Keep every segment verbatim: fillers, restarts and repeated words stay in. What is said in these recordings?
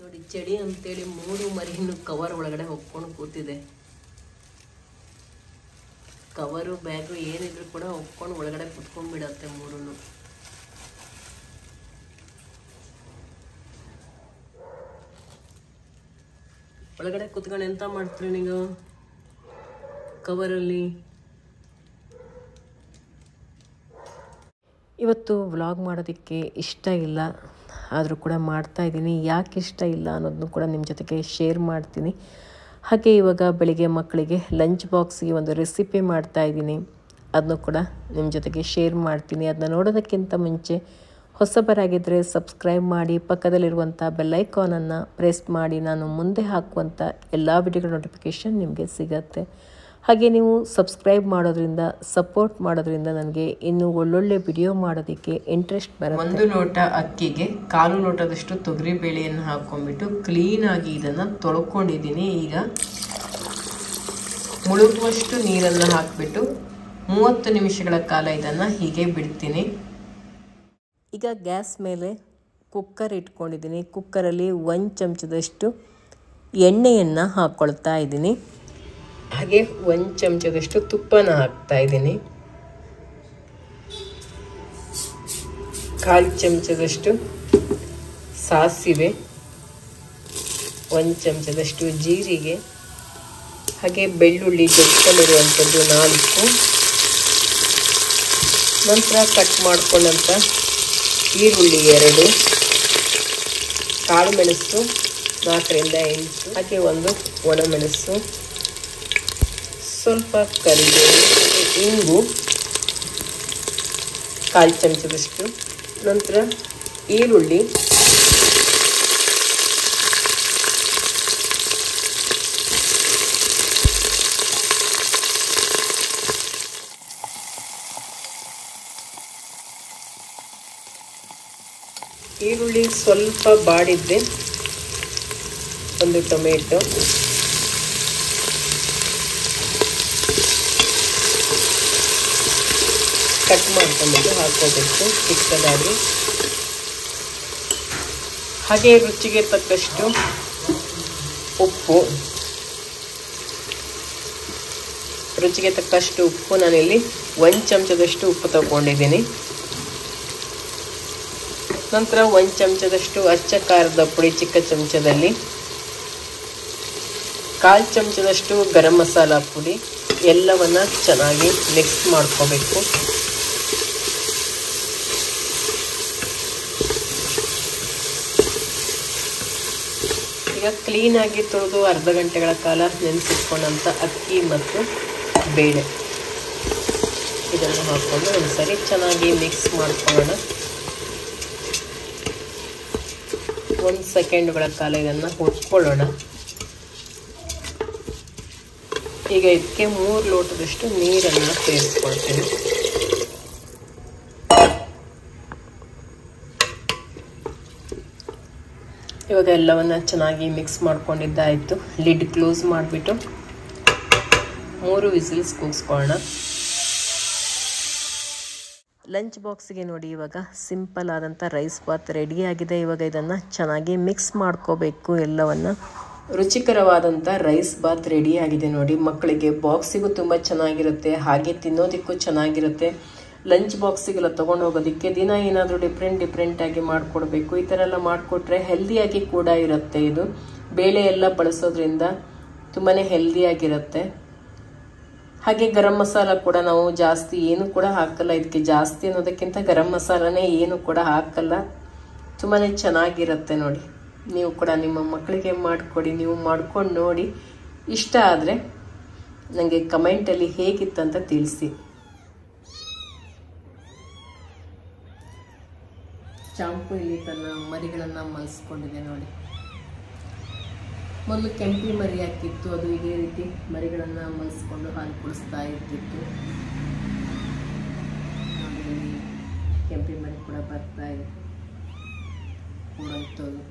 ನೋಡಿ ಚಳಿ ಅಂತೇಳಿ ಮೂರು ಮರಿಯನ್ನು ಕವರ್ ಒಳಗಡೆ ಹೊಕ್ಕೊಂಡು ಕೂತಿದೆ. ಕವರು ಬ್ಯಾಗು ಏನಿದ್ರು ಕೂಡ ಹೊಕ್ಕೊಂಡು ಒಳಗಡೆ ಕುತ್ಕೊಂಡ್ಬಿಡತ್ತೆ ಮೂರನ್ನು. ಒಳಗಡೆ ಕುತ್ಕೊಂಡು ಎಂತ ಮಾಡ್ತೀರಿ ನೀವು ಕವರಲ್ಲಿ? ಇವತ್ತು ವ್ಲಾಗ್ ಮಾಡೋದಕ್ಕೆ ಇಷ್ಟ ಇಲ್ಲ, ಆದರೂ ಕೂಡ ಮಾಡ್ತಾಯಿದ್ದೀನಿ. ಯಾಕೆ ಇಷ್ಟ ಇಲ್ಲ ಅನ್ನೋದನ್ನು ಕೂಡ ನಿಮ್ಮ ಜೊತೆಗೆ ಶೇರ್ ಮಾಡ್ತೀನಿ. ಹಾಗೆ ಇವಾಗ ಬೆಳಿಗ್ಗೆ ಮಕ್ಕಳಿಗೆ ಲಂಚ್ ಬಾಕ್ಸ್ಗೆ ಒಂದು ರೆಸಿಪಿ ಮಾಡ್ತಾಯಿದ್ದೀನಿ, ಅದನ್ನು ಕೂಡ ನಿಮ್ಮ ಜೊತೆಗೆ ಶೇರ್ ಮಾಡ್ತೀನಿ. ಅದನ್ನ ನೋಡೋದಕ್ಕಿಂತ ಮುಂಚೆ ಹೊಸಬರಾಗಿದ್ದರೆ ಸಬ್ಸ್ಕ್ರೈಬ್ ಮಾಡಿ, ಪಕ್ಕದಲ್ಲಿರುವಂಥ ಬೆಲ್ಲೈಕಾನನ್ನು ಪ್ರೆಸ್ ಮಾಡಿ. ನಾನು ಮುಂದೆ ಹಾಕುವಂಥ ಎಲ್ಲ ವಿಡಿಯೋಗಳ ನೋಟಿಫಿಕೇಷನ್ ನಿಮಗೆ ಸಿಗತ್ತೆ. ಹಾಗೆ ನೀವು ಸಬ್ಸ್ಕ್ರೈಬ್ ಮಾಡೋದ್ರಿಂದ, ಸಪೋರ್ಟ್ ಮಾಡೋದ್ರಿಂದ ನನಗೆ ಇನ್ನೂ ಒಳ್ಳೊಳ್ಳೆ ವಿಡಿಯೋ ಮಾಡೋದಕ್ಕೆ ಇಂಟ್ರೆಸ್ಟ್ ಬರುತ್ತೆ. ಒಂದು ಲೋಟ ಅಕ್ಕಿಗೆ ಕಾಲು ಲೋಟದಷ್ಟು ತೊಗರಿ ಬೇಳೆಯನ್ನು ಹಾಕ್ಕೊಂಡ್ಬಿಟ್ಟು ಕ್ಲೀನಾಗಿ ಇದನ್ನು ತೊಳ್ಕೊಂಡಿದ್ದೀನಿ. ಈಗ ಮುಳುಗುವಷ್ಟು ನೀರನ್ನು ಹಾಕಿಬಿಟ್ಟು ಮೂವತ್ತು ನಿಮಿಷಗಳ ಕಾಲ ಇದನ್ನು ಹೀಗೆ ಬಿಡ್ತೀನಿ. ಈಗ ಗ್ಯಾಸ್ ಮೇಲೆ ಕುಕ್ಕರ್ ಇಟ್ಕೊಂಡಿದ್ದೀನಿ. ಕುಕ್ಕರಲ್ಲಿ ಒಂದು ಚಮಚದಷ್ಟು ಎಣ್ಣೆಯನ್ನು ಹಾಕ್ಕೊಳ್ತಾ ಇದ್ದೀನಿ. ಹಾಗೆ ಒಂದು ಚಮಚದಷ್ಟು ತುಪ್ಪನ ಹಾಕ್ತಾ ಇದ್ದೀನಿ. ಕಾಲು ಚಮಚದಷ್ಟು ಸಾಸಿವೆ, ಒಂದು ಚಮಚದಷ್ಟು ಜೀರಿಗೆ, ಹಾಗೆ ಬೆಳ್ಳುಳ್ಳಿ ಜೊತೆಲಿರುವಂಥದ್ದು ನಾಲ್ಕು, ನಂತರ ಕಟ್ ಮಾಡ್ಕೊಂಡಂಥ ಈರುಳ್ಳಿ ಎರಡು, ಕಾಳು ಮೆಣಸು ನಾಲ್ಕರಿಂದ ಎಂಟು, ಹಾಗೆ ಒಂದು ಒಣಮೆಣಸು, ಸ್ವಲ್ಪ ಕರಿಬೇವು, ಇಂಗು ಕಾಲು ಚಮಚದಷ್ಟು, ನಂತರ ಈರುಳ್ಳಿ, ಈರುಳ್ಳಿ ಸ್ವಲ್ಪ ಬಾಡಿದ್ದೆ ಒಂದು ಟೊಮೆಟೊ, ಕಟ್ ಮಾಡ್ಕೊಂಡ್ಬಿಟ್ಟು ಹಾಕೋಬೇಕು ಚಿಕ್ಕದಾಗಿ. ಹಾಗೆ ರುಚಿಗೆ ತಕ್ಕಷ್ಟು ಉಪ್ಪು, ರುಚಿಗೆ ತಕ್ಕಷ್ಟು ಉಪ್ಪು ನಾನಿಲ್ಲಿ ಒಂದು ಚಮಚದಷ್ಟು ಉಪ್ಪು ತಗೊಂಡಿದ್ದೀನಿ. ನಂತರ ಒಂದು ಚಮಚದಷ್ಟು ಅಚ್ಚ ಖಾರದ ಪುಡಿ ಚಿಕ್ಕ ಚಮಚದಲ್ಲಿ, ಕಾಲು ಚಮಚದಷ್ಟು ಗರಂ ಮಸಾಲ ಪುಡಿ, ಎಲ್ಲವನ್ನ ಚೆನ್ನಾಗಿ ಮಿಕ್ಸ್ ಮಾಡ್ಕೋಬೇಕು. ಈಗ ಕ್ಲೀನಾಗಿ ತೊಳೆದು ಅರ್ಧ ಗಂಟೆಗಳ ಕಾಲ ನೆನೆಸಿಟ್ಕೊಂಡಂಥ ಅಕ್ಕಿ ಮತ್ತು ಬೇಳೆ ಇದನ್ನು ಹಾಕ್ಕೊಂಡು ಒಂದ್ಸರಿ ಚೆನ್ನಾಗಿ ಮಿಕ್ಸ್ ಮಾಡ್ಕೊಳ್ಳೋಣ. ಒಂದು ಸೆಕೆಂಡ್ಗಳ ಕಾಲ ಇದನ್ನು ಹುಡ್ಕೊಳ್ಳೋಣ. ಈಗ ಇದಕ್ಕೆ ಮೂರು ಲೋಟದಷ್ಟು ನೀರನ್ನು ಸೇರಿಸ್ಕೊಳ್ತೀನಿ. ಇವಾಗ ಎಲ್ಲವನ್ನ ಚೆನ್ನಾಗಿ ಮಿಕ್ಸ್ ಮಾಡ್ಕೊಂಡಿದ್ದಾಯಿತು. ಲಿಡ್ ಕ್ಲೋಸ್ ಮಾಡಿಬಿಟ್ಟು ಮೂರು ವಿಸಿಲ್ಸ್ ಕೂಗಿಸ್ಕೊಳ್ಳೋಣ. ಲಂಚ್ ಬಾಕ್ಸಿಗೆ ನೋಡಿ ಇವಾಗ ಸಿಂಪಲ್ ಆದಂಥ ರೈಸ್ ಬಾತ್ ರೆಡಿಯಾಗಿದೆ. ಇವಾಗ ಇದನ್ನು ಚೆನ್ನಾಗಿ ಮಿಕ್ಸ್ ಮಾಡ್ಕೋಬೇಕು ಎಲ್ಲವನ್ನು. ರುಚಿಕರವಾದಂಥ ರೈಸ್ ಬಾತ್ ರೆಡಿಯಾಗಿದೆ ನೋಡಿ. ಮಕ್ಕಳಿಗೆ ಬಾಕ್ಸಿಗೂ ತುಂಬ ಚೆನ್ನಾಗಿರುತ್ತೆ, ಹಾಗೆ ತಿನ್ನೋದಕ್ಕೂ ಚೆನ್ನಾಗಿರುತ್ತೆ. ಲಂಚ್ ಬಾಕ್ಸಿಗೆಲ್ಲ ತೊಗೊಂಡು ಹೋಗೋದಕ್ಕೆ ದಿನ ಏನಾದರೂ ಡಿಫ್ರೆಂಟ್ ಡಿಫ್ರೆಂಟಾಗಿ ಮಾಡಿಕೊಡ್ಬೇಕು. ಈ ಥರ ಎಲ್ಲ ಮಾಡಿಕೊಟ್ರೆ ಹೆಲ್ದಿಯಾಗಿ ಕೂಡ ಇರುತ್ತೆ. ಇದು ಬೇಳೆ ಎಲ್ಲ ಬಳಸೋದ್ರಿಂದ ತುಂಬಾ ಹೆಲ್ದಿಯಾಗಿರುತ್ತೆ. ಹಾಗೆ ಗರಂ ಮಸಾಲ ಕೂಡ ನಾವು ಜಾಸ್ತಿ ಏನು ಕೂಡ ಹಾಕಲ್ಲ ಇದಕ್ಕೆ. ಜಾಸ್ತಿ ಅನ್ನೋದಕ್ಕಿಂತ ಗರಂ ಮಸಾಲನೇ ಏನು ಕೂಡ ಹಾಕಲ್ಲ. ತುಂಬಾ ಚೆನ್ನಾಗಿರುತ್ತೆ ನೋಡಿ. ನೀವು ಕೂಡ ನಿಮ್ಮ ಮಕ್ಕಳಿಗೆ ಮಾಡಿಕೊಡಿ, ನೀವು ಮಾಡ್ಕೊಂಡು ನೋಡಿ. ಇಷ್ಟ ಆದರೆ ನನಗೆ ಕಮೆಂಟಲ್ಲಿ ಹೇಗಿತ್ತಂತ ತಿಳಿಸಿ. ಚಾಂಪು ಇಲ್ಲಿ ತನ್ನ ಮರಿಗಳನ್ನು ಮಲಿಸ್ಕೊಂಡಿದೆ ನೋಡಿ. ಮೊದಲು ಕೆಂಪಿ ಮರಿ ಹಾಕಿತ್ತು, ಅದು ಇದೇ ರೀತಿ ಮರಿಗಳನ್ನು ಮಲಿಸ್ಕೊಂಡು ಹಾಲು ಕುಡಿಸ್ತಾ ಇರ್ತಿತ್ತು. ನೋಡಿ ಕೆಂಪಿ ಮರಿ ಕೂಡ ಬರ್ತಾ ಇದೆ ಕೂಡಂತದ್ದು.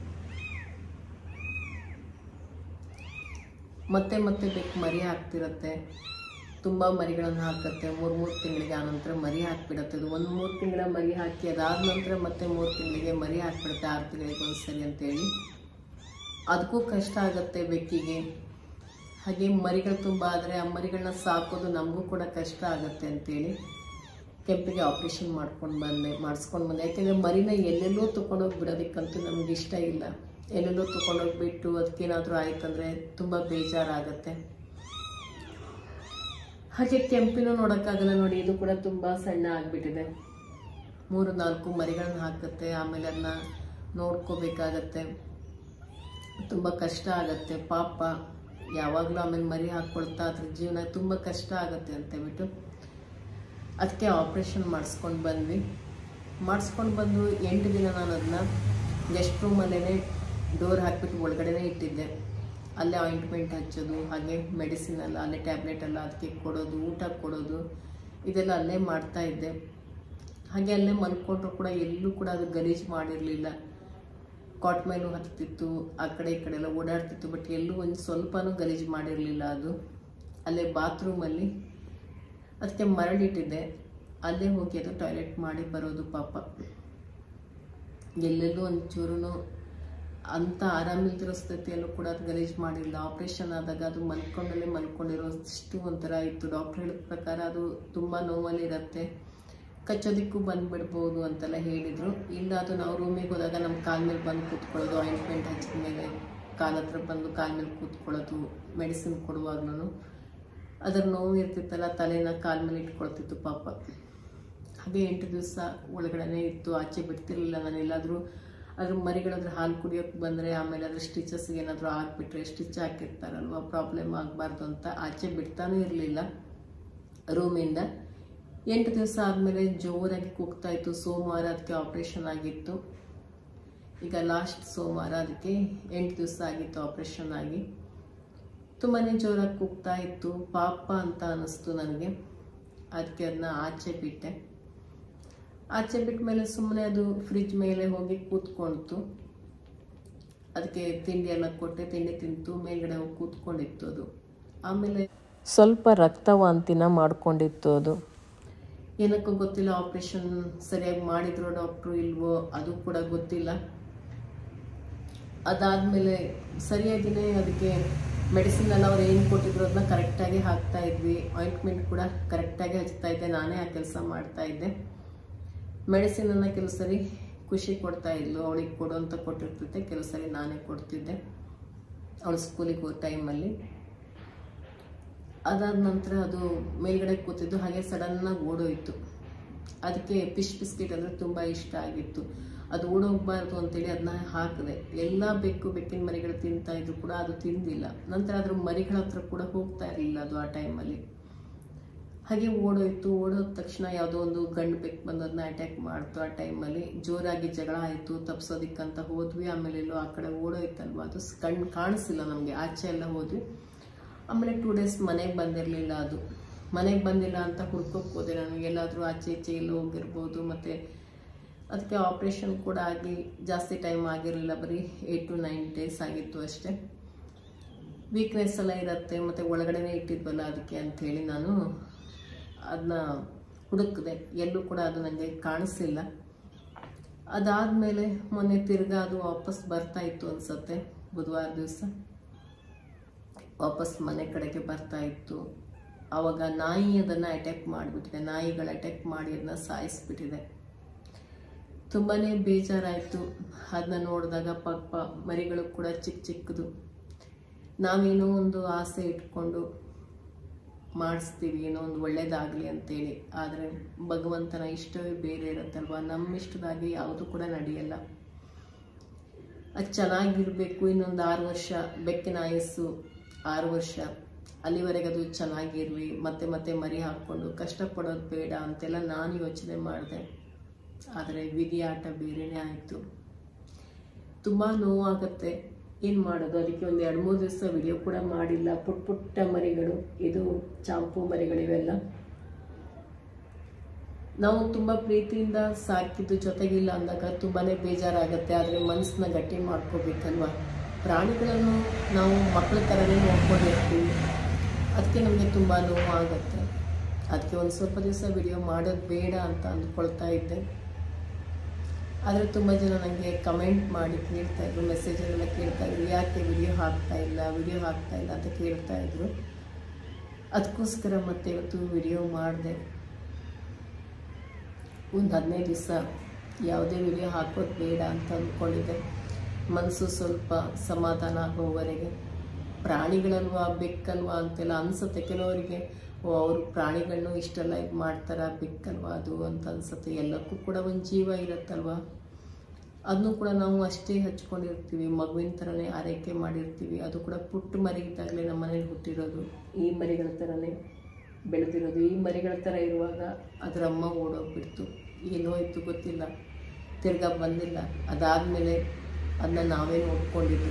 ಮತ್ತೆ ಮತ್ತೆ ಬೇಕು ಮರಿ ಹಾಕ್ತಿರತ್ತೆ, ತುಂಬ ಮರಿಗಳನ್ನು ಹಾಕುತ್ತೆ. ಮೂರು ಮೂರು ತಿಂಗಳಿಗೆ ಆನಂತರ ಮರಿ ಹಾಕಿಬಿಡುತ್ತೆ. ಅದು ಒಂದು ಮೂರು ತಿಂಗಳ ಮರಿ ಹಾಕಿ ಅದಾದ ನಂತರ ಮತ್ತೆ ಮೂರು ತಿಂಗಳಿಗೆ ಮರಿ ಹಾಕಿಬಿಡುತ್ತೆ, ಆರು ತಿಂಗಳಿಗೆ ಒಂದ್ಸರಿ ಅಂತೇಳಿ. ಅದಕ್ಕೂ ಕಷ್ಟ ಆಗುತ್ತೆ ಬೆಕ್ಕಿಗೆ. ಹಾಗೆ ಮರಿಗಳು ತುಂಬ ಆದರೆ ಆ ಮರಿಗಳನ್ನ ಸಾಕೋದು ನಮಗೂ ಕೂಡ ಕಷ್ಟ ಆಗುತ್ತೆ ಅಂತೇಳಿ ಕೆಂಪಿಗೆ ಆಪ್ರೇಷನ್ ಮಾಡ್ಕೊಂಡು ಬಂದೆ ಮಾಡಿಸ್ಕೊಂಡು ಬಂದೆ. ಯಾಕೆಂದರೆ ಮರಿನ ಎಲ್ಲೆಲ್ಲೋ ತೊಗೊಂಡೋಗಿ ಬಿಡೋದಕ್ಕಂತೂ ನಮ್ಗೆ ಇಷ್ಟ ಇಲ್ಲ. ಎಲ್ಲೆಲ್ಲೋ ತೊಗೊಂಡೋಗಿ ಬಿಟ್ಟು ಅದಕ್ಕೇನಾದರೂ ಆಯ್ತಂದರೆ ತುಂಬ ಬೇಜಾರಾಗುತ್ತೆ. ಹಾಗೆ ಕೆಂಪಿನೂ ನೋಡೋಕ್ಕಾಗಲ್ಲ ನೋಡಿ, ಇದು ಕೂಡ ತುಂಬ ಸಣ್ಣ ಆಗಿಬಿಟ್ಟಿದೆ. ಮೂರು ನಾಲ್ಕು ಮರಿಗಳನ್ನ ಹಾಕುತ್ತೆ, ಆಮೇಲೆ ಅದನ್ನ ನೋಡ್ಕೋಬೇಕಾಗತ್ತೆ, ತುಂಬ ಕಷ್ಟ ಆಗುತ್ತೆ ಪಾಪ. ಯಾವಾಗಲೂ ಆಮೇಲೆ ಮರಿ ಹಾಕ್ಕೊಳ್ತಾ ಅದ್ರ ಜೀವನ ತುಂಬ ಕಷ್ಟ ಆಗುತ್ತೆ ಅಂತೇಳ್ಬಿಟ್ಟು ಅದಕ್ಕೆ ಆಪ್ರೇಷನ್ ಮಾಡಿಸ್ಕೊಂಡು ಬಂದ್ವಿ. ಮಾಡಿಸ್ಕೊಂಡು ಬಂದು ಎಂಟು ದಿನ ನಾನು ಅದನ್ನ ಗೆಸ್ಟ್ ರೂಮಲ್ಲೇ ಡೋರ್ ಹಾಕಿಬಿಟ್ಟು ಒಳಗಡೆನೇ ಇಟ್ಟಿದ್ದೆ. ಅಲ್ಲೇ ಆಯಿಂಟ್ಮೆಂಟ್ ಹಚ್ಚೋದು, ಹಾಗೆ ಮೆಡಿಸಿನ್ ಎಲ್ಲ ಅಲ್ಲೇ ಟ್ಯಾಬ್ಲೆಟ್ ಎಲ್ಲ ಅದಕ್ಕೆ ಕೊಡೋದು, ಊಟ ಕೊಡೋದು, ಇದೆಲ್ಲ ಅಲ್ಲೇ ಮಾಡ್ತಾಯಿದ್ದೆ. ಹಾಗೆ ಅಲ್ಲೇ ಮಲ್ಕೊಂಡ್ರು ಕೂಡ ಎಲ್ಲೂ ಕೂಡ ಅದು ಗಲೀಜು ಮಾಡಿರಲಿಲ್ಲ. ಕಾಟ್ ಮೇಲೂ ಹತ್ತಿತ್ತು, ಆ ಕಡೆ ಈ ಕಡೆ ಎಲ್ಲ ಓಡಾಡ್ತಿತ್ತು, ಬಟ್ ಎಲ್ಲೂ ಒಂದು ಸ್ವಲ್ಪನೂ ಗಲೀಜು ಮಾಡಿರಲಿಲ್ಲ. ಅದು ಅಲ್ಲೇ ಬಾತ್ರೂಮಲ್ಲಿ ಅದಕ್ಕೆ ಮರಳಿಟ್ಟಿದ್ದೆ, ಅಲ್ಲೇ ಹೋಗಿ ಅದು ಟಾಯ್ಲೆಟ್ ಮಾಡಿ ಬರೋದು ಪಾಪ. ಎಲ್ಲೆಲ್ಲೂ ಒಂಚೂರು ಅಂಥ ಆರಾಮಿಲ್ದಿರೋ ಸ್ಥಿತಿಯಲ್ಲೂ ಕೂಡ ಅದು ಗಲೀಜು ಮಾಡಿಲ್ಲ. ಆಪ್ರೇಷನ್ ಆದಾಗ ಅದು ಮಲ್ಕೊಂಡಲ್ಲೇ ಮಲ್ಕೊಂಡಿರೋಷ್ಟು ಒಂಥರ ಇತ್ತು. ಡಾಕ್ಟ್ರ್ ಹೇಳಿದ ಪ್ರಕಾರ ಅದು ತುಂಬ ನೋವಲ್ಲಿರುತ್ತೆ, ಕಚ್ಚೋದಕ್ಕೂ ಬಂದುಬಿಡ್ಬೋದು ಅಂತೆಲ್ಲ ಹೇಳಿದರು. ಇಲ್ಲ ಅದು ನಾವು ರೂಮಿಗೆ ಹೋದಾಗ ನಮ್ಮ ಕಾಲ ಮೇಲೆ ಬಂದು ಕೂತ್ಕೊಳ್ಳೋದು, ಆಯಿಂಟ್ಮೆಂಟ್ ಹಚ್ಚಿದ ಮೇಲೆ ಕಾಲ ಹತ್ರ ಬಂದು ಕಾಲ ಮೇಲೆ ಕೂತ್ಕೊಳ್ಳೋದು, ಮೆಡಿಸಿನ್ ಕೊಡುವಾಗ್ಲೂ ಅದರ ನೋವು ಇರ್ತಿತ್ತಲ್ಲ, ತಲೆನ ಕಾಲ ಮೇಲೆ ಇಟ್ಕೊಳ್ತಿತ್ತು ಪಾಪ. ಹಾಗೆ ಎಂಟು ದಿವಸ ಒಳಗಡೆ ಇತ್ತು, ಆಚೆ ಬಿಡ್ತಿರ್ಲಿಲ್ಲ. ನಾನು ಎಲ್ಲಾದರೂ ಅದ್ರ ಮರಿಗಳಾದ್ರೆ ಹಾಲು ಕುಡಿಯೋಕ್ಕೆ ಬಂದರೆ ಆಮೇಲೆ ಅದ್ರ ಸ್ಟಿಚಸ್ಗೆ ಏನಾದರೂ ಹಾಕ್ಬಿಟ್ರೆ, ಸ್ಟಿಚ್ ಹಾಕಿರ್ತಾರಲ್ವ, ಪ್ರಾಬ್ಲಮ್ ಆಗಬಾರ್ದು ಅಂತ ಆಚೆ ಬಿಡ್ತಾನೂ ಇರಲಿಲ್ಲ ರೂಮಿಂದ. ಎಂಟು ದಿವಸ ಆದಮೇಲೆ ಜೋರಾಗಿ ಕೂಗ್ತಾ ಇತ್ತು. ಸೋಮವಾರ ಅದಕ್ಕೆ ಆಪ್ರೇಷನ್ ಆಗಿತ್ತು. ಈಗ ಲಾಸ್ಟ್ ಸೋಮವಾರ ಅದಕ್ಕೆ ಎಂಟು ದಿವಸ ಆಗಿತ್ತು ಆಪ್ರೇಷನ್ ಆಗಿ. ತುಂಬಾ ಜೋರಾಗಿ ಕೂಗ್ತಾ ಇತ್ತು, ಪಾಪ ಅಂತ ಅನ್ನಿಸ್ತು ನನಗೆ. ಅದಕ್ಕೆ ಅದನ್ನ ಆಚೆ ಬಿಟ್ಟೆ. ಆಚೆ ಬಿಟ್ಟ ಮೇಲೆ ಸುಮ್ಮನೆ ಅದು ಫ್ರಿಜ್ ಮೇಲೆ ಹೋಗಿ ಕೂತ್ಕೊಳ್ತು. ಅದಕ್ಕೆ ತಿಂಡಿ ಎಲ್ಲ ಕೊಟ್ಟೆ, ತಿಂಡಿ ತಿಂತು, ಮೇಲ್ಗಡೆ ಹೋಗಿ ಕೂತ್ಕೊಂಡಿತ್ತು ಅದು. ಆಮೇಲೆ ಸ್ವಲ್ಪ ರಕ್ತವಾಂತಿನ ಮಾಡ್ಕೊಂಡಿತ್ತು ಅದು. ಏನಕ್ಕೂ ಗೊತ್ತಿಲ್ಲ, ಆಪ್ರೇಷನ್ ಸರಿಯಾಗಿ ಮಾಡಿದ್ರು ಡಾಕ್ಟ್ರು ಇಲ್ವೋ ಅದು ಕೂಡ ಗೊತ್ತಿಲ್ಲ. ಅದಾದಮೇಲೆ ಸರಿಯಾಗಿಯೇ ಅದಕ್ಕೆ ಮೆಡಿಸಿನ್ ಎಲ್ಲ ಅವ್ರು ಏನು ಕೊಟ್ಟಿದ್ರು ಅದನ್ನ ಕರೆಕ್ಟಾಗಿ ಹಾಕ್ತಾ ಇದ್ವಿ. ಆಯಿಂಟ್ಮೆಂಟ್ ಕೂಡ ಕರೆಕ್ಟಾಗಿ ಹಚ್ತಾ ಇದ್ದೆ, ನಾನೇ ಆ ಕೆಲಸ ಮಾಡ್ತಾ ಇದ್ದೆ. ಮೆಡಿಸಿನನ್ನು ಕೆಲವು ಸರಿ ಖುಷಿ ಕೊಡ್ತಾ ಇದ್ಲು, ಅವಳಿಗೆ ಕೊಡು ಅಂತ ಕೊಟ್ಟಿರ್ತಿದ್ದೆ, ಕೆಲವು ಸರಿ ನಾನೇ ಕೊಡ್ತಿದ್ದೆ ಅವಳು ಸ್ಕೂಲಿಗೆ ಹೋಗೋ ಟೈಮಲ್ಲಿ. ಅದಾದ ನಂತರ ಅದು ಮೇಲ್ಗಡೆ ಕೂತಿದ್ದು, ಹಾಗೆ ಸಡನ್ನಾಗಿ ಓಡೋಯ್ತು. ಅದಕ್ಕೆ ಫಿಶ್ ಬಿಸ್ಕೆಟ್ ಅಂದರೆ ತುಂಬ ಇಷ್ಟ ಆಗಿತ್ತು. ಅದು ಓಡೋಗಬಾರ್ದು ಅಂತೇಳಿ ಅದನ್ನ ಹಾಕಿದೆ. ಎಲ್ಲ ಬೆಕ್ಕು ಬೆಕ್ಕಿನ ಮರಿಗಳು ತಿಂತಾ ಇದ್ರು ಕೂಡ ಅದು ತಿಂದಿಲ್ಲ. ನಂತರ ಅದ್ರ ಮರಿಗಳ ಹತ್ರ ಕೂಡ ಹೋಗ್ತಾ ಇರಲಿಲ್ಲ ಅದು ಆ ಟೈಮಲ್ಲಿ. ಹಾಗೆ ಓಡೋಯ್ತು. ಓಡೋದ ತಕ್ಷಣ ಯಾವುದೋ ಒಂದು ಗಂಡು ಬೆಕ್ಕು ಬಂದು ಅದನ್ನ ಅಟ್ಯಾಕ್ ಮಾಡ್ತು. ಆ ಟೈಮಲ್ಲಿ ಜೋರಾಗಿ ಜಗಳ ಆಯಿತು, ತಪ್ಸೋದಿಕ್ಕಂತ ಹೋದ್ವಿ. ಆಮೇಲೆ ಎಲ್ಲೋ ಆ ಕಡೆ ಓಡೋಯ್ತಲ್ವ, ಅದು ಕಣ್ಣು ಕಾಣಿಸಿಲ್ಲ ನಮಗೆ. ಆಚೆ ಎಲ್ಲ ಹೋದ್ವಿ. ಆಮೇಲೆ ಟೂ ಡೇಸ್ ಮನೆಗೆ ಬಂದಿರಲಿಲ್ಲ ಅದು. ಮನೆಗೆ ಬಂದಿಲ್ಲ ಅಂತ ಹುಡ್ಕೋಕ್ಕೆ ಹೋದೆ ನಾನು, ಎಲ್ಲಾದರೂ ಆಚೆ ಈಚೆ ಎಲ್ಲೋ ಹೋಗಿರ್ಬೋದು. ಮತ್ತು ಅದಕ್ಕೆ ಆಪ್ರೇಷನ್ ಕೂಡ ಆಗಿ ಜಾಸ್ತಿ ಟೈಮ್ ಆಗಿರಲಿಲ್ಲ, ಬರೀ ಏಯ್ಟ್ ಟು ನೈನ್ ಡೇಸ್ ಆಗಿತ್ತು ಅಷ್ಟೇ. ವೀಕ್ನೆಸ್ ಎಲ್ಲ ಇರುತ್ತೆ, ಮತ್ತು ಒಳಗಡೆನೇ ಇಟ್ಟಿದ್ವಲ್ಲ ಅದಕ್ಕೆ ಅಂಥೇಳಿ ನಾನು ಅದನ್ನ ಹುಡುಕಿದೆ, ಎಲ್ಲೂ ಕೂಡ ಅದು ನನಗೆ ಕಾಣಿಸ್ಲಿಲ್ಲ. ಅದಾದಮೇಲೆ ಮೊನ್ನೆ ತಿರ್ಗಾ ಅದು ವಾಪಸ್ ಬರ್ತಾ ಇತ್ತು ಅನಿಸುತ್ತೆ, ಬುಧವಾರ ದಿವಸ ವಾಪಸ್ ಮನೆ ಕಡೆಗೆ ಬರ್ತಾ ಇತ್ತು. ಆವಾಗ ನಾಯಿ ಅದನ್ನು ಅಟ್ಯಾಕ್ ಮಾಡಿಬಿಟ್ಟಿದೆ. ನಾಯಿಗಳು ಅಟ್ಯಾಕ್ ಮಾಡಿ ಅದನ್ನ ಸಾಯಿಸ್ಬಿಟ್ಟಿದೆ. ತುಂಬಾ ಬೇಜಾರಾಯಿತು ಅದನ್ನ ನೋಡಿದಾಗ. ಪಾಪ ಮರಿಗಳು ಕೂಡ ಚಿಕ್ಕ ಚಿಕ್ಕದು. ನಾವೇನೋ ಒಂದು ಆಸೆ ಇಟ್ಕೊಂಡು ಮಾಡಿಸ್ತೀವಿ, ಏನೋ ಒಂದು ಒಳ್ಳೇದಾಗಲಿ ಅಂತೇಳಿ. ಆದರೆ ಭಗವಂತನ ಇಷ್ಟವೇ ಬೇರೆ ಇರುತ್ತಲ್ವ, ನಮ್ಮ ಇಷ್ಟದಾಗಿ ಯಾವುದು ಕೂಡ ನಡೆಯಲ್ಲ. ಅದು ಚೆನ್ನಾಗಿರಬೇಕು. ಇನ್ನೊಂದು ಆರು ವರ್ಷ ಬೆಕ್ಕಿನ ಆಯಸ್ಸು, ಆರು ವರ್ಷ ಅಲ್ಲಿವರೆಗೆ ಅದು ಚೆನ್ನಾಗಿರ್ವಿ, ಮತ್ತೆ ಮತ್ತೆ ಮರಿ ಹಾಕ್ಕೊಂಡು ಕಷ್ಟಪಡೋದು ಬೇಡ ಅಂತೆಲ್ಲ ನಾನು ಯೋಚನೆ ಮಾಡಿದೆ. ಆದರೆ ವಿಧಿ ಆಟ ಬೇರೆಯೇ ಆಯಿತು. ತುಂಬ ನೋವಾಗುತ್ತೆ, ಏನು ಮಾಡೋದು. ಅದಕ್ಕೆ ಒಂದು ಎರಡು ಮೂರು ದಿವಸ ವಿಡಿಯೋ ಕೂಡ ಮಾಡಿಲ್ಲ. ಪುಟ್ಟ ಪುಟ್ಟ ಮರಿಗಳು, ಇದು ಚಾಂಪು ಮರಿಗಳಿವೆಲ್ಲ. ನಾವು ತುಂಬ ಪ್ರೀತಿಯಿಂದ ಸಾಕಿದ್ದು ಜೊತೆಗಿಲ್ಲ ಅಂದಾಗ ತುಂಬಾ ಬೇಜಾರಾಗುತ್ತೆ. ಆದರೆ ಮನಸ್ಸನ್ನ ಗಟ್ಟಿ ಮಾಡ್ಕೋಬೇಕಲ್ವ. ಪ್ರಾಣಿಗಳನ್ನು ನಾವು ಮಕ್ಕಳ ಥರನೇ ನೋಡ್ಕೊಂಡಿರ್ತೀವಿ, ಅದಕ್ಕೆ ನಮಗೆ ತುಂಬ ನೋವು ಆಗುತ್ತೆ. ಅದಕ್ಕೆ ಒಂದು ಸ್ವಲ್ಪ ದಿವಸ ವಿಡಿಯೋ ಮಾಡೋದು ಬೇಡ ಅಂತ ಅಂದ್ಕೊಳ್ತಾ ಇದ್ದೆ. ಆದರೆ ತುಂಬ ಜನ ನನಗೆ ಕಮೆಂಟ್ ಮಾಡಿ ಕೇಳ್ತಾಯಿದ್ರು, ಮೆಸೇಜಲ್ಲೆಲ್ಲ ಕೇಳ್ತಾಯಿದ್ರು, ಯಾಕೆ ವಿಡಿಯೋ ಹಾಕ್ತಾಯಿಲ್ಲ ವಿಡಿಯೋ ಹಾಕ್ತಾಯಿಲ್ಲ ಅಂತ ಕೇಳ್ತಾಯಿದ್ರು. ಅದಕ್ಕೋಸ್ಕರ ಮತ್ತೆ ಇವತ್ತು ವಿಡಿಯೋ ಮಾಡಿದೆ. ಒಂದು ಹದಿನೈದು ದಿವಸ ಯಾವುದೇ ವಿಡಿಯೋ ಹಾಕೋದು ಬೇಡ ಅಂತ ಅಂದ್ಕೊಂಡಿದ್ದೆ. ಮನಸ್ಸು ಸ್ವಲ್ಪ ಸಮಾಧಾನ ಆಗೋವರೆಗೆ. ಪ್ರಾಣಿಗಳಲ್ವಾ ಬೆಕ್ಕಲ್ವಾ ಅಂತೆಲ್ಲ ಅನಿಸುತ್ತೆ ಕೆಲವರಿಗೆ. ಓ ಅವರು ಪ್ರಾಣಿಗಳನ್ನೂ ಇಷ್ಟೆಲ್ಲ ಇದು ಮಾಡ್ತಾರೆ, ಬೆಕ್ಕಲ್ವಾ ಅದು ಅಂತ ಅನಿಸುತ್ತೆ. ಎಲ್ಲಕ್ಕೂ ಕೂಡ ಒಂದು ಜೀವ ಇರುತ್ತಲ್ವ, ಅದನ್ನು ಕೂಡ ನಾವು ಅಷ್ಟೇ ಹಚ್ಕೊಂಡಿರ್ತೀವಿ, ಮಗುವಿನ ಥರನೇ ಆರೈಕೆ ಮಾಡಿರ್ತೀವಿ. ಅದು ಕೂಡ ಪುಟ್ಟ ಮರಿಗಿದ್ದಾಗಲೇ ನಮ್ಮ ಮನೇಲಿ ಹುಟ್ಟಿರೋದು, ಈ ಮರಿಗಳ ಥರನೇ ಬೆಳೆದಿರೋದು. ಈ ಮರಿಗಳ ಥರ ಇರುವಾಗ ಅದರ ಅಮ್ಮ ಓಡೋಗ್ಬಿಡ್ತು, ಏನೋ ಇತ್ತು ಗೊತ್ತಿಲ್ಲ, ತಿರ್ಗಾ ಬಂದಿಲ್ಲ. ಅದಾದಮೇಲೆ ಅದನ್ನ ನಾವೇ ನೋಡ್ಕೊಂಡಿದ್ದು.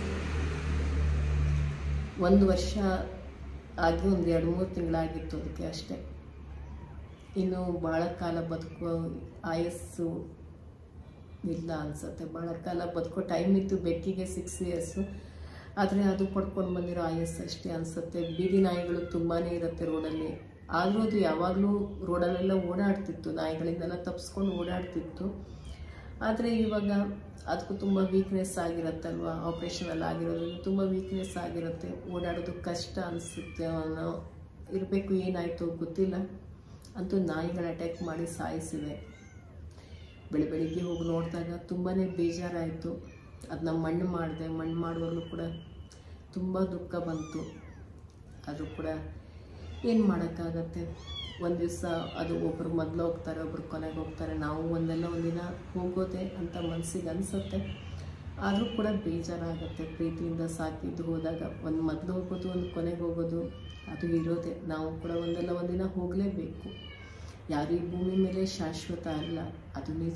ಒಂದು ವರ್ಷ ಆಗಿ ಒಂದು ಎರಡು ಮೂರು ತಿಂಗಳಾಗಿತ್ತು ಅದಕ್ಕೆ ಅಷ್ಟೇ. ಇನ್ನು ಭಾಳ ಕಾಲ ಬದುಕುವ ಆಯಸ್ಸು ಇಲ್ಲ ಅನಿಸುತ್ತೆ. ಭಾಳ ಕಾಲ ಬದುಕೋ ಟೈಮ್ ಇತ್ತು ಬೆಕ್ಕಿಗೆ, ಸಿಕ್ಸ್ ಇಯರ್ಸು. ಆದರೆ ಅದು ಪಡ್ಕೊಂಡು ಬಂದಿರೋ ಆಯಸ್ಸು ಅಷ್ಟೇ ಅನಿಸುತ್ತೆ. ಬೀದಿ ನಾಯಿಗಳು ತುಂಬಾ ಇರುತ್ತೆ ರೋಡಲ್ಲಿ. ಆದರೂ ಅದು ಯಾವಾಗಲೂ ರೋಡಲ್ಲೆಲ್ಲ ಓಡಾಡ್ತಿತ್ತು, ನಾಯಿಗಳಿಂದೆಲ್ಲ ತಪ್ಪಿಸ್ಕೊಂಡು ಓಡಾಡ್ತಿತ್ತು. ಆದರೆ ಇವಾಗ ಅದಕ್ಕೂ ತುಂಬ ವೀಕ್ನೆಸ್ ಆಗಿರುತ್ತಲ್ವ, ಆಪ್ರೇಷನಲ್ಲಿ ಆಗಿರೋದ್ರಿಂದ ತುಂಬ ವೀಕ್ನೆಸ್ ಆಗಿರುತ್ತೆ, ಓಡಾಡೋದು ಕಷ್ಟ ಅನಿಸುತ್ತೆ. ಅನ್ನೋ ಇರಬೇಕು, ಏನಾಯಿತು ಗೊತ್ತಿಲ್ಲ. ಅಂತೂ ನಾಯಿಗಳು ಅಟ್ಯಾಕ್ ಮಾಡಿ ಸಾಯಿಸಿವೆ. ಬೆಳಿ ಬೆಳಿಗ್ಗೆ ಹೋಗಿ ನೋಡಿದಾಗ ತುಂಬಾ ಬೇಜಾರಾಯಿತು. ಅದನ್ನ ಮಣ್ಣು ಮಾಡಿದೆ. ಮಣ್ಣು ಮಾಡುವಾಗಲೂ ಕೂಡ ತುಂಬ ದುಃಖ ಬಂತು. ಅದು ಕೂಡ ಏನು ಮಾಡೋಕ್ಕಾಗತ್ತೆ. ಒಂದು ದಿವಸ ಅದು ಒಬ್ಬರು ಮೊದಲು ಹೋಗ್ತಾರೆ, ಒಬ್ಬರು ಕೊನೆಗೆ ಹೋಗ್ತಾರೆ. ನಾವು ಒಂದೆಲ್ಲ ಒಂದಿನ ಹೋಗೋದೆ ಅಂತ ಮನಸ್ಸಿಗೆ ಅನಿಸುತ್ತೆ. ಆದರೂ ಕೂಡ ಬೇಜಾರಾಗುತ್ತೆ. ಪ್ರೀತಿಯಿಂದ ಸಾಕಿದ್ದು ಹೋದಾಗ ಒಂದು ಮೊದಲು ಹೋಗೋದು, ಒಂದು ಕೊನೆಗೆ ಹೋಗೋದು, ಅದು ಇರೋದೆ. ನಾವು ಕೂಡ ಒಂದೆಲ್ಲ ಒಂದಿನ ಹೋಗಲೇಬೇಕು. ಯಾರು ಈ ಭೂಮಿ ಮೇಲೆ ಶಾಶ್ವತ ಅಲ್ಲ, ಅದು ನಿಜ.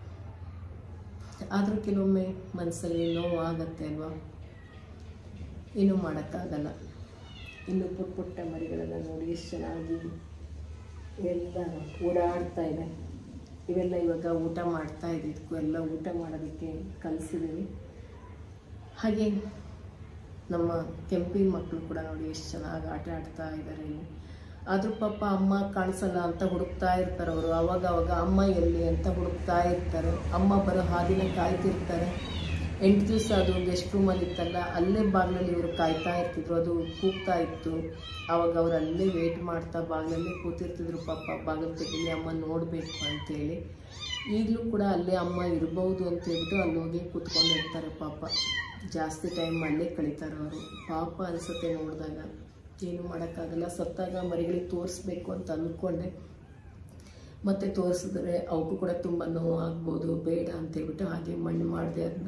ಆದರೂ ಕೆಲವೊಮ್ಮೆ ಮನಸ್ಸಲ್ಲಿ ನೋವು ಆಗುತ್ತೆ ಅಲ್ವಾ, ಏನೂ ಮಾಡೋಕ್ಕಾಗಲ್ಲ. ಇನ್ನು ಪುಟ್ಟ ಪುಟ್ಟ ಮರಿಗಳೆಲ್ಲ ನೋಡಿ ಎಷ್ಟು ಚೆನ್ನಾಗಿ ಎಲ್ಲ ಓಡಾಡ್ತಾ ಇದೆ. ಇವೆಲ್ಲ ಇವಾಗ ಊಟ ಮಾಡ್ತಾ ಇದೆ. ಇದಕ್ಕೂ ಎಲ್ಲ ಊಟ ಮಾಡೋದಕ್ಕೆ ಕಲಿಸಿದ್ದೀವಿ. ಹಾಗೆ ನಮ್ಮ ಕೆಂಪಿನ ಮಕ್ಕಳು ಕೂಡ ನೋಡಿ ಎಷ್ಟು ಚೆನ್ನಾಗಿ ಆಟ ಆಡ್ತಾ ಇದ್ದಾರೆ ಇಲ್ಲಿ. ಆದರೂ ಪಾಪ ಅಮ್ಮ ಕಾಣಿಸಲ್ಲ ಅಂತ ಹುಡುಕ್ತಾ ಇರ್ತಾರೆ ಅವರು. ಆವಾಗ ಅವಾಗ ಅಮ್ಮ ಎಲ್ಲಿ ಅಂತ ಹುಡುಕ್ತಾ ಇರ್ತಾರೆ. ಅಮ್ಮ ಬರೋ ಹಾದಿನ ಕಾಯ್ತಿರ್ತಾರೆ. ಎಂಟು ದಿವಸ ಅದು ಗೆಸ್ಟ್ ರೂಮಲ್ಲಿ ಇತ್ತಲ್ಲ, ಅಲ್ಲೇ ಬಾಗಿಲಲ್ಲಿ ಇವರು ಕಾಯ್ತಾ ಇರ್ತಿದ್ರು. ಅದು ಕೂಗ್ತಾ ಇತ್ತು. ಆವಾಗ ಅವ್ರು ಅಲ್ಲೇ ವೆಯ್ಟ್ ಮಾಡ್ತಾ ಬಾಗಿಲಲ್ಲೇ ಕೂತಿರ್ತಿದ್ರು. ಪಾಪ ಬಾಗಿಲು ತೆಗೀಲಿ, ಅಮ್ಮ ನೋಡಬೇಕು ಅಂತೇಳಿ. ಈಗಲೂ ಕೂಡ ಅಲ್ಲೇ ಅಮ್ಮ ಇರ್ಬೋದು ಅಂತೇಳ್ಬಿಟ್ಟು ಅಲ್ಲಿ ಹೋಗಿ ಕೂತ್ಕೊಂಡಿರ್ತಾರೆ. ಪಾಪ ಜಾಸ್ತಿ ಟೈಮ್ ಅಲ್ಲೇ ಕಳೀತಾರೆ ಅವರು. ಪಾಪ ಅನಿಸುತ್ತೆ ನೋಡಿದಾಗ. ಏನು ಮಾಡೋಕ್ಕಾಗಲ್ಲ. ಸತ್ತಾಗ ಮರಿಗಳಿಗೆ ತೋರಿಸ್ಬೇಕು ಅಂತ ಅಂದ್ಕೊಂಡೆ, ಮತ್ತೆ ತೋರಿಸಿದ್ರೆ ಅವಕ್ಕೂ ಕೂಡ ತುಂಬ ನೋವು ಆಗ್ಬೋದು, ಬೇಡ ಅಂತೇಳ್ಬಿಟ್ಟು ಹಾಗೆ ಮಣ್ಣು ಮಾಡಿದೆ. ಅದನ್ನ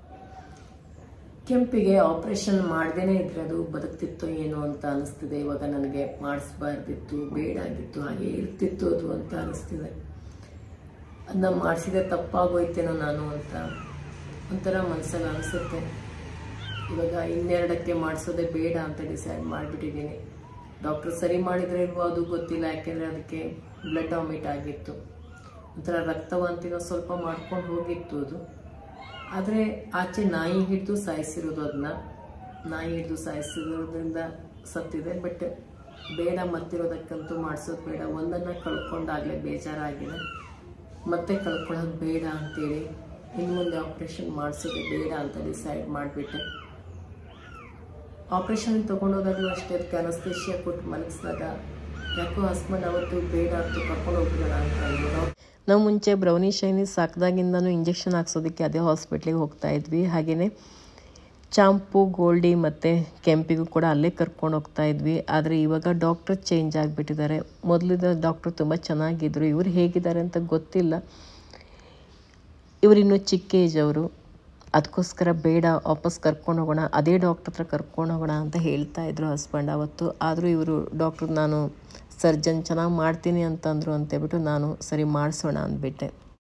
ಕೆಂಪಿಗೆ ಆಪ್ರೇಷನ್ ಮಾಡ್ದೇನೆ ಇದ್ರೆ ಅದು ಬದುಕ್ತಿತ್ತು ಏನೋ ಅಂತ ಅನಿಸ್ತಿದೆ. ಇವಾಗ ನನಗೆ ಮಾಡಿಸ್ಬಾರ್ದಿತ್ತು, ಬೇಡ ಆಗಿತ್ತು, ಹಾಗೆ ಇರ್ತಿತ್ತು ಅದು ಅಂತ ಅನಿಸ್ತಿದೆ. ಅದನ್ನ ಮಾಡಿಸಿದೆ ತಪ್ಪಾಗೋಯ್ತೇನೋ ನಾನು ಅಂತ ಒಂಥರ ಮನಸ್ಸಲ್ಲಿ ಅನಿಸುತ್ತೆ. ಇವಾಗ ಇನ್ನೆರಡಕ್ಕೆ ಮಾಡಿಸೋದೇ ಬೇಡ ಅಂತ ಡಿಸೈಡ್ ಮಾಡಿಬಿಟ್ಟಿದ್ದೀನಿ. ಡಾಕ್ಟ್ರು ಸರಿ ಮಾಡಿದರೆ ಇಲ್ವೋ ಅದು ಗೊತ್ತಿಲ್ಲ, ಯಾಕೆಂದರೆ ಅದಕ್ಕೆ ಬ್ಲಡ್ ವಾಮಿಟ್ ಆಗಿತ್ತು. ಒಂಥರ ರಕ್ತವಾಂತಿನ ಸ್ವಲ್ಪ ಮಾಡ್ಕೊಂಡು ಹೋಗಿತ್ತು ಅದು. ಆದರೆ ಆಚೆ ನಾಯಿ ಹಿಡಿದು ಸಾಯಿಸಿರೋದು, ಅದನ್ನ ನಾಯಿ ಹಿಡಿದು ಸಾಯಿಸಿರೋದ್ರಿಂದ ಸತ್ತಿದೆ. ಬಟ್ ಬೇಡ, ಮತ್ತಿರೋದಕ್ಕಂತೂ ಮಾಡಿಸೋದು ಬೇಡ. ಒಂದನ್ನು ಕಳ್ಕೊಂಡಾಗಲೇ ಬೇಜಾರಾಗಿದೆ, ಮತ್ತೆ ಕಳ್ಕೊಳ್ಳೋದು ಬೇಡ ಅಂತೇಳಿ ಇನ್ನು ಮುಂದೆ ಆಪ್ರೇಷನ್ ಮಾಡಿಸೋದೇ ಬೇಡ ಅಂತ ಡಿಸೈಡ್ ಮಾಡಿಬಿಟ್ಟೆ. ಆಪ್ರೇಷನ್ ತೊಗೊಂಡೋದಾಗಲೂ ಅಷ್ಟೇ ಅದಕ್ಕೆ ಅನಸ್ತೇಷಿಯಾ ಕೊಟ್ಟು ಮಲಗಿಸಿದಾಗ ಯಾಕೋ ಹಸ್ಬೆಂಡ್ ಅವತ್ತು ಬೇಡ ಅಂತ ಕರ್ಕೊಂಡು ಹೋಗ್ಬಿಡೋಣ ಅಂತ ಅಂದರು. ನಾವು ಮುಂಚೆ ಬ್ರೌನಿ ಶೈನಿ ಸಾಕಿದಾಗಿಂದನೂ ಇಂಜೆಕ್ಷನ್ ಹಾಕ್ಸೋದಕ್ಕೆ ಅದೇ ಹಾಸ್ಪಿಟ್ಲಿಗೆ ಹೋಗ್ತಾ ಇದ್ವಿ. ಹಾಗೆಯೇ ಚಾಂಪು, ಗೋಲ್ಡಿ ಮತ್ತು ಕೆಂಪಿಗೂ ಕೂಡ ಅಲ್ಲೇ ಕರ್ಕೊಂಡು ಹೋಗ್ತಾ ಇದ್ವಿ. ಆದರೆ ಇವಾಗ ಡಾಕ್ಟ್ರ್ ಚೇಂಜ್ ಆಗಿಬಿಟ್ಟಿದ್ದಾರೆ. ಮೊದಲಿದ್ದ ಡಾಕ್ಟ್ರು ತುಂಬ ಚೆನ್ನಾಗಿದ್ದರು. ಇವರು ಹೇಗಿದ್ದಾರೆ ಅಂತ ಗೊತ್ತಿಲ್ಲ. ಇವರಿನ್ನೂ ಚಿಕ್ಕ ಏಜ್ ಅವರು. ಅದಕ್ಕೋಸ್ಕರ ಬೇಡ, ವಾಪಸ್ ಕರ್ಕೊಂಡು ಹೋಗೋಣ, ಅದೇ ಡಾಕ್ಟ್ರ್ ಹತ್ರ ಕರ್ಕೊಂಡು ಹೋಗೋಣ ಅಂತ ಹೇಳ್ತಾ ಇದ್ರು ಹಸ್ಬೆಂಡ್ ಅವತ್ತು. ಆದರೂ ಇವರು ಡಾಕ್ಟ್ರು ನಾನು ಸರ್ಜನ್ ಚೆನ್ನಾಗಿ ಮಾಡ್ತೀನಿ ಅಂತಂದರು ಅಂತೇಳ್ಬಿಟ್ಟು ನಾನು ಸರಿ ಮಾಡಿಸೋಣ ಅಂದ್ಬಿಟ್ಟೆ.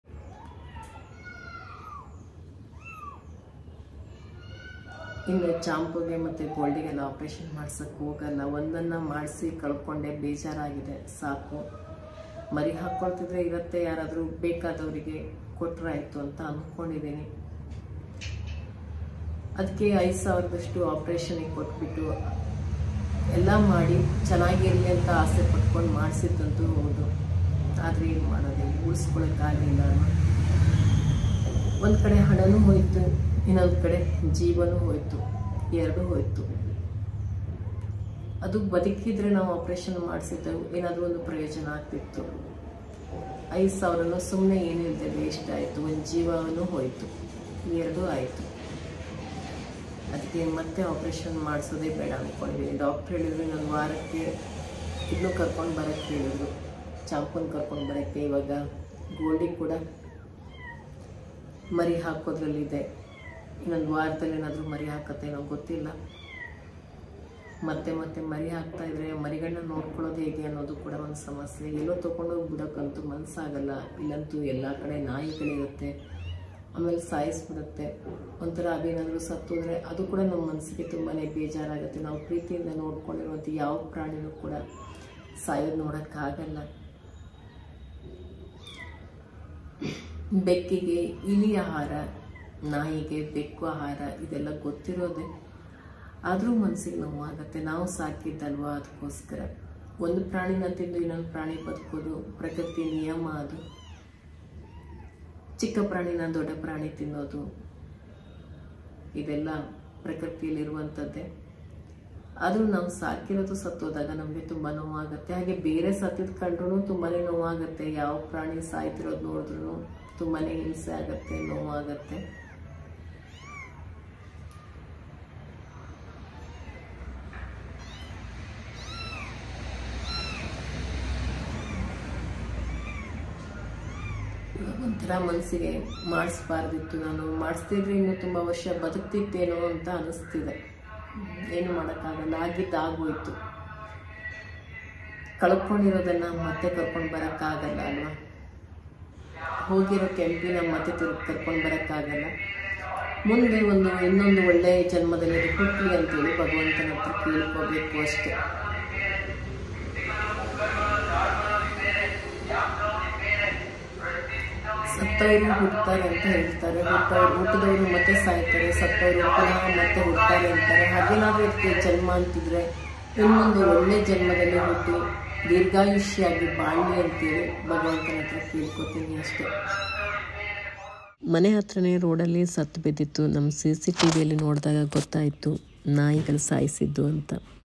ಇನ್ನು ಚಾಂಪುಗೆ ಮತ್ತು ಗೋಲ್ಡಿಗೆಲ್ಲ ಆಪ್ರೇಷನ್ ಮಾಡ್ಸೋಕ್ಕೆ ಹೋಗಲ್ಲ. ಒಂದನ್ನು ಮಾಡಿಸಿ ಕಳ್ಕೊಂಡೆ, ಬೇಜಾರಾಗಿದೆ, ಸಾಕು. ಮರಿ ಹಾಕ್ಕೊಳ್ತಿದ್ರೆ ಇರುತ್ತೆ, ಯಾರಾದರೂ ಬೇಕಾದವರಿಗೆ ಕೊಟ್ಟರಾಯಿತು ಅಂತ ಅಂದ್ಕೊಂಡಿದ್ದೀನಿ. ಅದಕ್ಕೆ ಐದು ಸಾವಿರದಷ್ಟು ಆಪ್ರೇಷನಿಗೆ ಕೊಟ್ಬಿಟ್ಟು ಎಲ್ಲ ಮಾಡಿ ಚೆನ್ನಾಗಿರಲಿ ಅಂತ ಆಸೆ ಪಟ್ಕೊಂಡು ಮಾಡಿಸಿದ್ದಂತೂ ಹೌದು. ಆದರೆ ಏನು ಮಾಡೋದು, ಉಳಿಸ್ಕೊಳ್ಳೋಕ್ಕಾಗಲಿಲ್ಲ. ಒಂದು ಕಡೆ ಹಣನೂ ಹೋಯಿತು, ಇನ್ನೊಂದು ಕಡೆ ಜೀವನೂ ಹೋಯಿತು, ಎರಡೂ ಹೋಯಿತು. ಅದು ಬದುಕಿದ್ರೆ ನಾವು ಆಪ್ರೇಷನ್ ಮಾಡಿಸಿದ್ದೆವು, ಏನಾದರೂ ಒಂದು ಪ್ರಯೋಜನ ಆಗ್ತಿತ್ತು. ಐದು ಸಾವಿರನೂ ಸುಮ್ಮನೆ ಏನಿಲ್ಲದೆ ವೇಸ್ಟ್ ಆಯಿತು, ಒಂದು ಜೀವನೂ ಹೋಯಿತು, ಎರಡೂ ಆಯಿತು. ಅದಕ್ಕೆ ಮತ್ತೆ ಆಪ್ರೇಷನ್ ಮಾಡಿಸೋದೇ ಬೇಡ ಅಂದ್ಕೊಂಡಿದ್ದೀನಿ. ಡಾಕ್ಟ್ರ್ ಹೇಳಿದ್ರು ಇನ್ನೊಂದು ವಾರಕ್ಕೆ ಇನ್ನೂ ಕರ್ಕೊಂಡು ಬರೋಕ್ಕೆ ಹೇಳಿದ್ರು, ಚಾಂಪೂನ್ ಕರ್ಕೊಂಡು ಬರೋಕ್ಕೆ. ಇವಾಗ ಗೋಲ್ಡಿಗೆ ಕೂಡ ಮರಿ ಹಾಕೋದ್ರಲ್ಲಿದೆ, ಇನ್ನೊಂದು ವಾರದಲ್ಲಿ ಏನಾದರೂ ಮರಿ ಹಾಕತ್ತೇನೋ ಗೊತ್ತಿಲ್ಲ. ಮತ್ತೆ ಮತ್ತೆ ಮರಿ ಹಾಕ್ತಾ ಇದ್ರೆ ಮರಿಗಳನ್ನ ನೋಡ್ಕೊಳ್ಳೋದು ಹೇಗೆ ಅನ್ನೋದು ಕೂಡ ಒಂದು ಸಮಸ್ಯೆ. ಎಲ್ಲೋ ತೊಗೊಂಡೋಗಿ ಬಿಡೋಕ್ಕಂತೂ ಮನಸ್ಸಾಗಲ್ಲ, ಇಲ್ಲಂತೂ ಎಲ್ಲ ಕಡೆ ನಾಯಿಗಳಿರುತ್ತೆ, ಆಮೇಲೆ ಸಾಯಿಸ್ಬಿಡುತ್ತೆ. ಒಂಥರ ಅದೇನಾದರೂ ಸತ್ತೋದ್ರೆ ಅದು ಕೂಡ ನಮ್ಮ ಮನಸ್ಸಿಗೆ ತುಂಬಾ ಬೇಜಾರಾಗುತ್ತೆ. ನಾವು ಪ್ರೀತಿಯಿಂದ ನೋಡ್ಕೊಂಡಿರುವಂಥ ಯಾವ ಪ್ರಾಣಿನೂ ಕೂಡ ಸಾಯೋದು ನೋಡೋಕ್ಕಾಗಲ್ಲ. ಬೆಕ್ಕಿಗೆ ಇಲಿ ಆಹಾರ, ನಾಯಿಗೆ ಬೆಕ್ಕು ಆಹಾರ, ಇದೆಲ್ಲ ಗೊತ್ತಿರೋದೆ. ಆದರೂ ಮನಸ್ಸಿಗೆ ನೋವಾಗುತ್ತೆ. ನಾವು ಸಾಕಿದ್ದಲ್ವ, ಅದಕ್ಕೋಸ್ಕರ ಒಂದು ಪ್ರಾಣಿನ ತಿಂದು ಇನ್ನೊಂದು ಪ್ರಾಣಿ ಬದುಕೋದು ಪ್ರಕೃತಿ ನಿಯಮ. ಅದು ಚಿಕ್ಕ ಪ್ರಾಣಿನ ದೊಡ್ಡ ಪ್ರಾಣಿ ತಿನ್ನೋದು, ಇದೆಲ್ಲ ಪ್ರಕೃತಿಯಲ್ಲಿರುವಂಥದ್ದೇ. ಆದರೂ ನಾವು ಸಾಕಿರೋದು ಸತ್ತೋದಾಗ ನಮಗೆ ತುಂಬ ನೋವಾಗುತ್ತೆ. ಹಾಗೆ ಬೇರೆ ಸತ್ತಿದ್ ಕಂಡ್ರೂ ತುಂಬಾ ನೋವಾಗುತ್ತೆ. ಯಾವ ಪ್ರಾಣಿ ಸಾಯ್ತಿರೋದು ನೋಡಿದ್ರೂ ತುಂಬಾ ಹಿಂಸೆ ಆಗುತ್ತೆ, ನೋವಾಗುತ್ತೆ. ಒಂಥರ ಮನಸ್ಸಿಗೆ ಮಾಡಿಸ್ಬಾರ್ದಿತ್ತು, ನಾನು ಮಾಡಿಸ್ತಿದ್ರೆ ಇನ್ನೂ ತುಂಬ ವರ್ಷ ಬದುಕ್ತಿತ್ತೇನೋ ಅಂತ ಅನಿಸ್ತಿದೆ. ಏನು ಮಾಡೋಕ್ಕಾಗಲ್ಲ, ಆಗಿದ್ದು ಆಗೋಯ್ತು. ಕಳ್ಕೊಂಡಿರೋದನ್ನು ಮತ್ತೆ ಕರ್ಕೊಂಡು ಬರೋಕ್ಕಾಗಲ್ಲ ಅಲ್ವಾ. ಹೋಗಿರೋ ಕೆಂಪಿನ ಮತ್ತೆ ತಿರುಗಿ ಕರ್ಕೊಂಡು ಬರೋಕ್ಕಾಗಲ್ಲ. ಮುಂದೆ ಒಂದು ಇನ್ನೊಂದು ಒಳ್ಳೆಯ ಜನ್ಮದಲ್ಲಿ ಹುಟ್ಟಲಿ ಅಂತೇಳಿ ಭಗವಂತನ ಹತ್ರ ಕೇಳ್ಕೋಬೇಕು ಅಷ್ಟೇ. ಸತ್ತವರು ಹುಡ್ತಾರೆ ಅಂತ ಹೇಳ್ತಾರೆ, ಹುಟ್ಟವ್ರು ಹುಟ್ಟಿದವರು ಮತ್ತೆ ಸಾಯ್ತಾರೆ, ಸತ್ತವರು ಪುನಃ ಮತ್ತೆ ಹುಡ್ತಾರೆ ಅಂತಾರೆ. ಹಾಗೇನಾದ್ರೂ ಇದಕ್ಕೆ ಜನ್ಮ ಅಂತಿದ್ರೆ ಇನ್ನೊಂದು ಒಳ್ಳೆ ಜನ್ಮದಲ್ಲಿ ಹುಟ್ಟಿ ದೀರ್ಘಾಯುಷ್ಯಾಗಿ ಬಾಳ್ಲಿ ಅಂತೇಳಿ ಭಗವಂತನ ಹತ್ರ ಕೇಳ್ಕೊತೀನಿ ಅಷ್ಟೇ. ಮನೆ ಹತ್ರನೇ ರೋಡಲ್ಲಿ ಸತ್ತು ಬಿದ್ದಿತ್ತು. ನಮ್ಮ ಸಿ ಸಿ ಟಿ ವಿಯಲ್ಲಿ ನೋಡಿದಾಗ ಗೊತ್ತಾಯಿತು ನಾಯಿಗಳು ಸಾಯಿಸಿದ್ದು ಅಂತ.